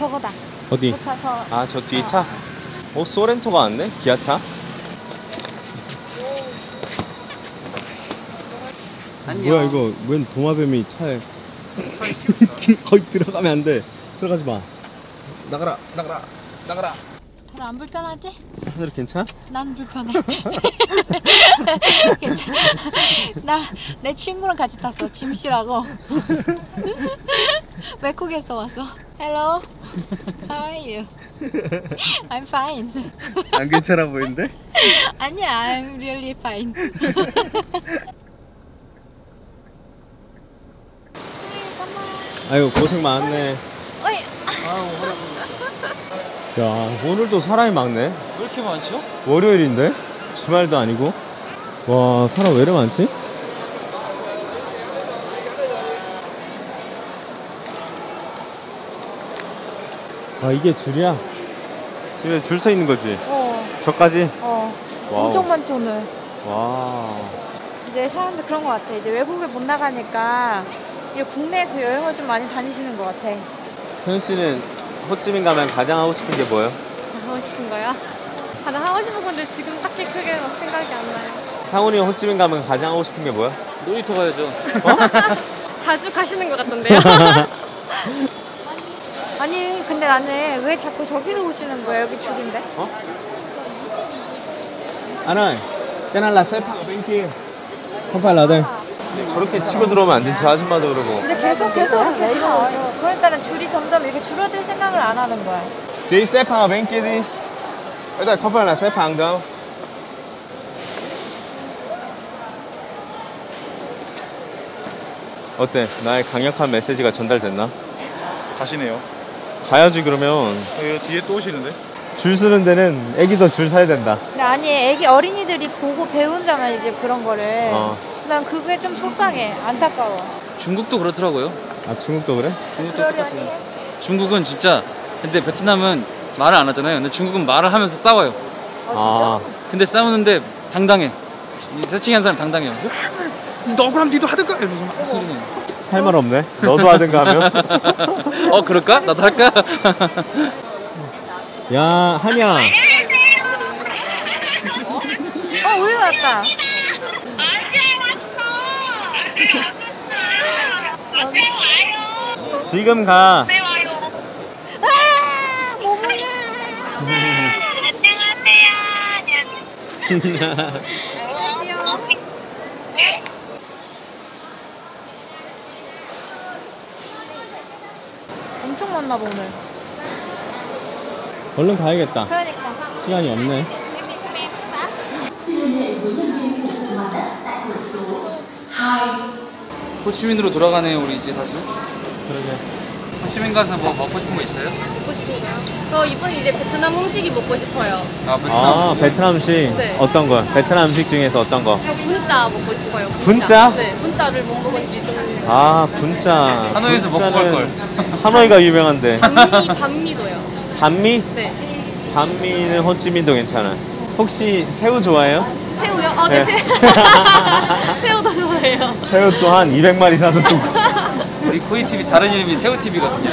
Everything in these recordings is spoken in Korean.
저거다. 어디? 아, 저 뒤에 차? 소렌토가 왔네? 기아차? 안녕. 뭐야 이거 웬 도마뱀이 차에 거기 들어가면 안 돼. 들어가지 마. 나가라 나가라 나가라. 별로 안 불편하지? 하늘 괜찮아? 난 불편해. 괜찮아. 나 내 친구랑 같이 탔어. 짐씨라고. 외국에서 왔어. Hello. How are you? I'm fine. 안 괜찮아 보이는데? 아니야, I'm really fine. 아이고 고생 많았네. 어이. 야 오늘도 사람이 많네. 왜 이렇게 많죠? 월요일인데? 주말도 아니고. 와 사람 왜 이렇게 많지? 아 이게 줄이야? 지금 줄 서 있는 거지? 저까지? 와우. 엄청 많지 오늘. 와. 이제 사람들 그런 것 같아. 이제 외국을 못 나가니까 이제 국내에서 여행을 좀 많이 다니시는 것 같아. 현 씨는 호찌민 가면 가장 하고 싶은 게 뭐예요? 하고 싶은 거요? 가장 하고 싶은 건데 지금 딱히 크게 막 생각이 안 나요. 상훈이 호찌민 가면 가장 하고 싶은 게 뭐야? 놀이터 가야죠. 자주 가시는 것 같던데요? 아니 근데 나는 왜 자꾸 저기서 오시는 거야? 여기 줄인데? Anh ơi, cái này là xếp hàng bên kia. không phải là đây. 저렇게 치고 들어오면 안 되지. 저 아줌마도 그러고. 근데 계속 이렇게 들어오죠. 그러니까 줄이 점점 이렇게 줄어들 생각을 안 하는 거야. Chị xếp hàng ở bên kia đi. Ở đây không phải là xếp hàng đâu. 어때? 나의 강력한 메시지가 전달됐나? 가시네요. 가야지 그러면. 여기 뒤에 또 오시는데? 줄 서는 데는 애기도 줄 서야 된다. 근데 아니 애기 어린이들이 보고 배운다면 이제 그런 거를. 난 그게 좀 속상해. 안타까워. 중국도 그렇더라고요. 아 중국도 그래? 중국도 그러려니 똑같아요. 중국은 진짜 근데 베트남은 말을 안 하잖아요. 근데 중국은 말을 하면서 싸워요. 아. 근데 싸우는데 당당해. 이 세칭한 사람 당당해요. 너그람 뒤도 하든가 이러면서 막 소리 내요. 할 말 없네. 너도 하든가 하면. 그럴까? 나도 할까? 야 한이야. 우유 왔다. 지금 가. 엄청 많나 봐 오늘. 얼른 가야겠다. 그러니까. 시간이 없네. 호치민으로 돌아가네요 우리 이제 다시. 그러게. 호치민 가서 뭐 먹고 싶은 거 있어요? 먹고 싶은가요? 저 이번에 이제 베트남 음식이 먹고 싶어요. 아 베트남. 아 베트남 음식. 네. 어떤 거? 베트남 음식 중에서 어떤 거? 저 분짜 먹고 싶어요. 분짜? 네, 분짜를 못 먹은 지 좀. 아 분짜. 하노이에서 먹고 갈 걸. 하노이가 유명한데. 반미도요. 반미? 네. 반미는 호찌민도 괜찮아. 혹시 새우 좋아해요? 새우요? 네. 네. 새우도 좋아해요. 새우 또한 200마리 사서 또. 우리 코이 TV 다른 이름이 새우 TV거든요.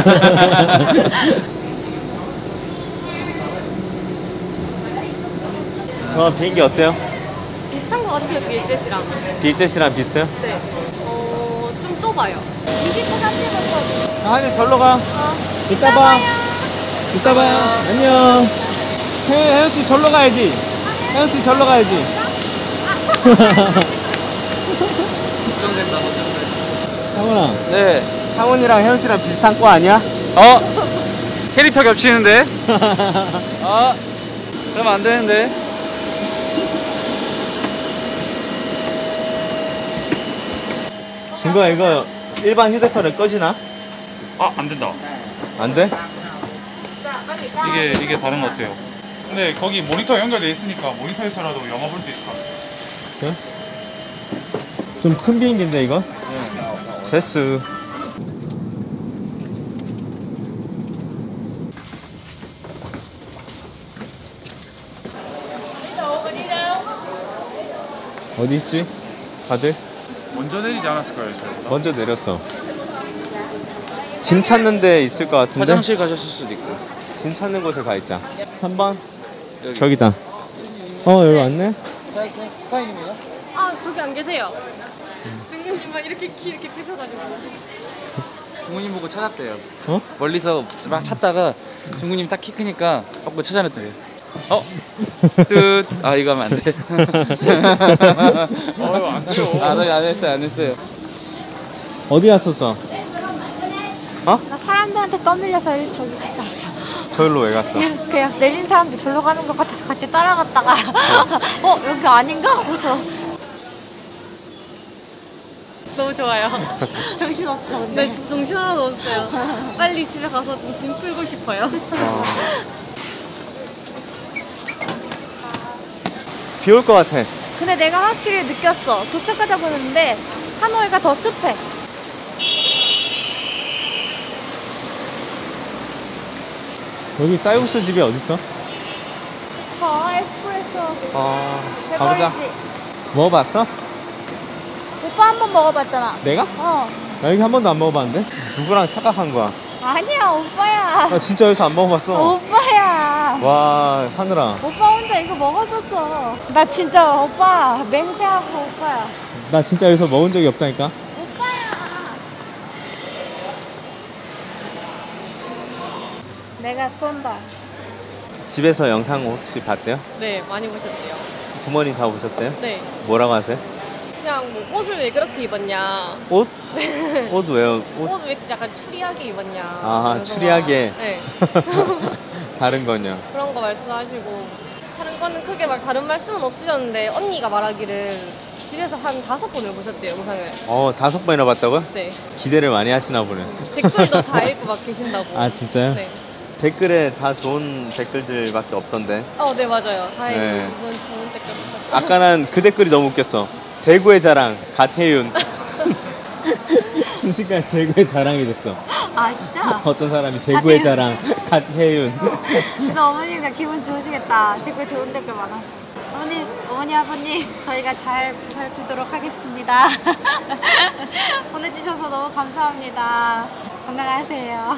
저 비행기 어때요? 비슷한 것 같아요, 빌젯이랑. 비젯이랑 비슷해요? 네. 좀 좁아요. 아니 절로 가. 이따 봐. 이따 봐요. 안녕. 혜연 씨 절로 가야지. 혜연 씨 절로 가야지. 걱정된다, 걱정된다. 상훈아. 네. 상훈이랑 혜연 씨랑 비슷한 과 아니야? 캐릭터 겹치는데? 그러면 안 되는데. 준거야 이거 일반 휴대폰을 꺼지나? 안 된다. 안 돼? 이게 다른 것 같아요. 근데 거기 모니터 연결돼 있으니까 모니터에서라도 영화 볼 수 있을 것 같아요. 그래? 좀 큰 비행기인데 이거? 네. 제스. 어디 있지? 다들? 먼저 내리지 않았을까요, 저희보다? 먼저 내렸어. 짐 찾는 데 있을 것 같은데? 화장실 가셨을 수도 있고. 짐 찾는 곳에 가 있자. 3번? 여기. 저기다. 여기 왔네? 스파인입니다. 아 저기 안 계세요. 중국님만 이렇게 이렇게 계셔가지고. 중국님 보고 찾았대요. 어? 멀리서 막 찾다가 중국님 딱 키 크니까 자꾸 찾아냈대요. 뜻. 아 이거 하면 안 돼. 안 돼요. 안 했어요, 안 했어요. 어디 갔었어? 나 사람들한테 떠밀려서 저기 갔다 왔어. 저기로 왜 갔어? 그냥 내린 사람들 절로 가는 것 같아서 같이 따라갔다가 여기 아닌가 하고서 너무 좋아요. 정신없죠 근데. 네, 정신 하나도 없어요. 빨리 집에 가서 좀 풀고 싶어요. 비 올 것 같아. 근데 내가 확실히 느꼈어. 도착하자 보는데 하노이가 더 습해. 여기 쌀국수 집이 어딨어? 에스프레소. 가보자. 대박이지. 먹어봤어? 오빠 한 번 먹어봤잖아. 내가? 나 여기 한 번도 안 먹어봤는데? 누구랑 착각한 거야? 아니야 오빠야. 나 진짜 여기서 안 먹어봤어. 오빠야. 와, 하늘아. 오빠 혼자 이거 먹어줬어. 나 진짜 오빠 맹세하고 오빠야. 나 진짜 여기서 먹은 적이 없다니까? 오빠야. 내가 쏜다. 집에서 영상 혹시 봤대요? 네, 많이 보셨대요. 부모님 다 보셨대요? 네, 뭐라고 하세요? 그냥 뭐 옷을 왜 그렇게 입었냐, 옷? 옷 왜요? 옷? 옷 왜 약간 추리하게 입었냐. 아, 그래서 추리하게. 막, 네. 다른 건요? 그런 거 말씀하시고 다른 거는 크게 막 다른 말씀은 없으셨는데 언니가 말하기를 집에서 한 5번을 보셨대요 영상을. 5번이나 봤다고요? 네. 기대를 많이 하시나 보네. 댓글도 다 읽고 막 계신다고. 아, 진짜요? 네. 댓글에 다 좋은 댓글들밖에 없던데. 네 맞아요. 다행히 네. 이번 좋은 댓글 봤어요. 아까 난 그 댓글이 너무 웃겼어. 대구의 자랑, 갓혜윤. 순식간에 대구의 자랑이 됐어. 아 진짜? 어떤 사람이 대구의 자랑, 갓혜윤. 근데 어머니가 기분 좋으시겠다. 댓글 좋은 댓글 많아. 어머니 아버님 저희가 잘 보살피도록 하겠습니다. 보내주셔서 너무 감사합니다. 건강하세요.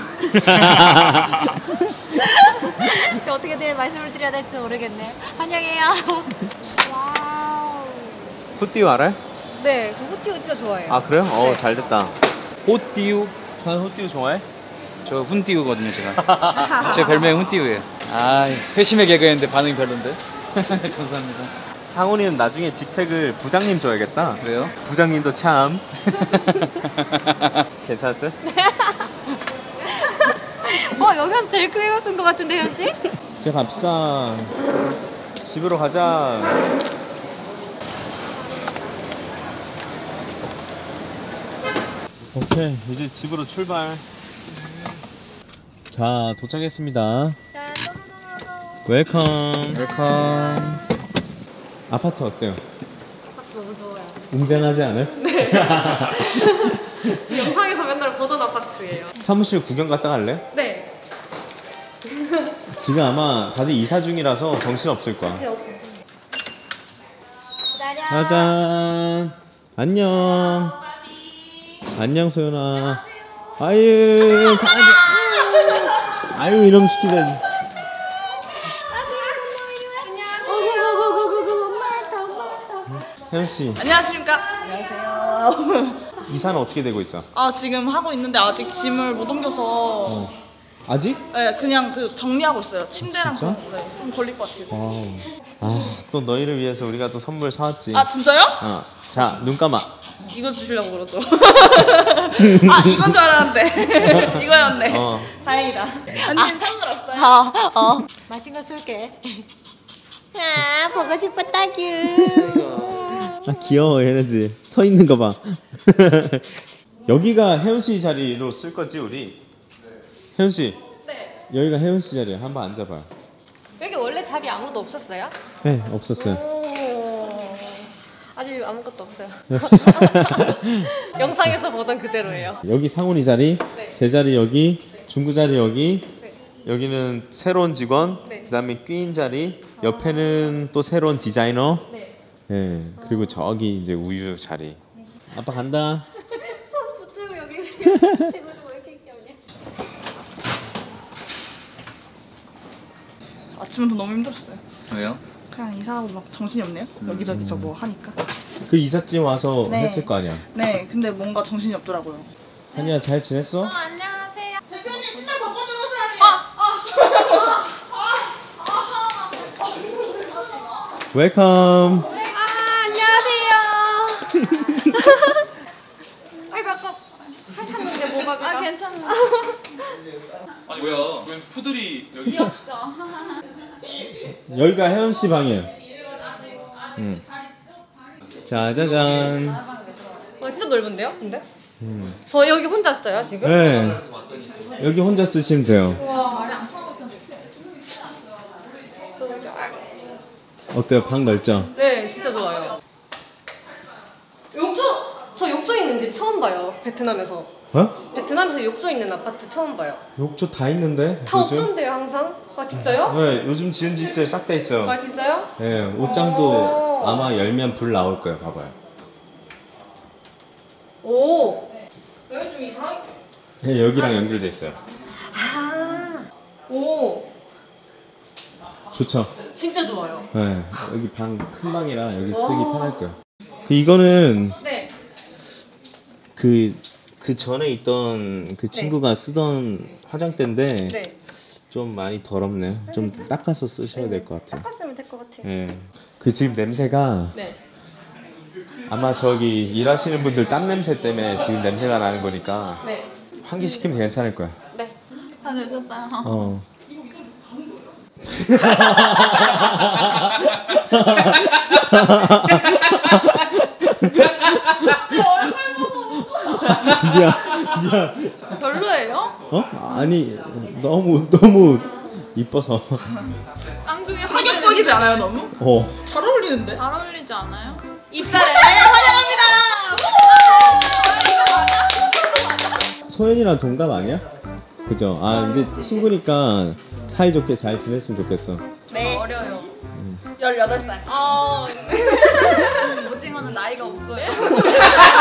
어떻게 늘 말씀을 드려야 될지 모르겠네. 환영해요. 와우. 후띠우 알아요? 네, 저 후티우 진짜 좋아해요. 아, 그래요? 네. 잘 됐다. 호띠우. 전 후띠우 좋아해? 저 훈띠우거든요, 제가. 제 별명이 훈띠우예요. 아, 회심의 개그였는데 반응이 별론데. 감사합니다. 상훈이는 나중에 직책을 부장님 줘야겠다. 그래요? 부장님도 참. 괜찮았어요? 여기 와서 제일 크게 웃은 것 같은데 혜연씨? 이제 갑시다. 집으로 가자. 오케이, 이제 집으로 출발. 자, 도착했습니다. 웰컴. 웰컴. 아파트 어때요? 아파트 너무 좋아요. 웅장하지 않아요? 영상에서 맨날 보던 아파트예요. 사무실 구경 갔다 갈래? 네. 지금 아마 다들 이사 중이라서 정신 없을 거야. 짜잔. 안녕. 안녕 소연아. 아유 강아지. 아유 이놈 시키들. 혜연 씨. 안녕하십니까? 이사는 어떻게 되고 있어? 지금 하고 있는데 아직 짐을 못 옮겨서 아직? 네, 그냥 정리하고 있어요. 침대랑 진짜? 좀 걸릴 것 같아요. 와우. 또 너희를 위해서 우리가 또 선물 사왔지. 진짜요? 자, 눈 감아. 이거 주시려고 그러죠. 이건 줄 알았는데 이거였네. 다행이다. 언니는 상관없어요. 맛있는 거 쏠게. 보고 싶었다규. 귀여워 얘네들. 서 있는 거 봐. 여기가 혜연 씨 자리로 쓸 거지 우리? 혜연 씨. 네. 여기가 혜연 씨 자리야. 한번 앉아봐요. 여기 원래 자리 아무도 없었어요? 네, 없었어요. 아직 아무것도 없어요. 영상에서 보던 그대로예요. 여기 상훈이 자리, 네. 제 자리 여기, 네. 중구 자리 여기, 네. 여기는 새로운 직원, 네. 그다음에 퀸 자리, 옆에는 또 새로운 디자이너, 네. 네, 그리고 저기 이제 우유 자리. 아빠 간다. 손 붙들고 여기. 이거 왜 이렇게 귀엽냐? 아침부터 너무 힘들었어요. 왜요? 그냥 이사하고 막 정신이 없네요. 여기저기 저 뭐 하니까. 그 이삿짐 와서 네. 했을 거 아니야. 네, 근데 뭔가 정신이 없더라고요. 한이야 잘 지냈어? 안녕하세요. 대표님 신발 바꿔 들어오셔야 돼요. 웰컴. 안녕하세요. 아이고 아까 핥았는데 뭐가 괜찮아. 아니 왜요? 왜 푸들이 여기 여기가 혜연 씨 방이에요. 짜자잔. 와 진짜 넓은데요? 근데? 저 여기 혼자 써요 지금? 네. 여기 혼자 쓰시면 돼요. 어때요? 방 넓죠? 네, 진짜 좋아요. 저 욕조 있는 집 처음 봐요. 베트남에서. 어? 베트남에서 욕조 있는 아파트 처음 봐요. 욕조 다 있는데 다 요즘? 없던데요, 항상? 아, 진짜요? 네, 요즘 지은 집들 싹 다 있어요. 아, 진짜요? 네, 옷장도 아마 열면 불 나올 거예요. 봐봐요. 오! 여기 좀 이상해. 네, 여기랑 연결돼 있어요. 아, 오! 좋죠? 진짜 좋아요. 네, 여기 방 큰 방이라 여기 쓰기 편할 거예요. 이거는 네. 그 전에 있던 그 친구가 쓰던 화장대인데 네. 좀 많이 더럽네요. 좀 닦아서 쓰셔야 될 것 같아요. 닦았으면 될 것 같아요. 네. 그 집 냄새가 네. 아마 저기 일하시는 분들 땀 냄새 때문에 지금 냄새가 나는 거니까 네. 환기시키면 괜찮을 거야. 네. 다 늦었어요. 어. 미안. 별로예요? 어? 아니 너무 이뻐서. 쌍둥이 파격적이지 않아요, 너무? 어. 잘 어울리는데? 잘 어울리지 않아요? 입사를 환영합니다. 소연이랑 동갑 아니야? 그죠? 아 근데 친구니까 사이좋게 잘 지냈으면 좋겠어. 네. 어려요. 18살. 오징어는 나이가 없어요.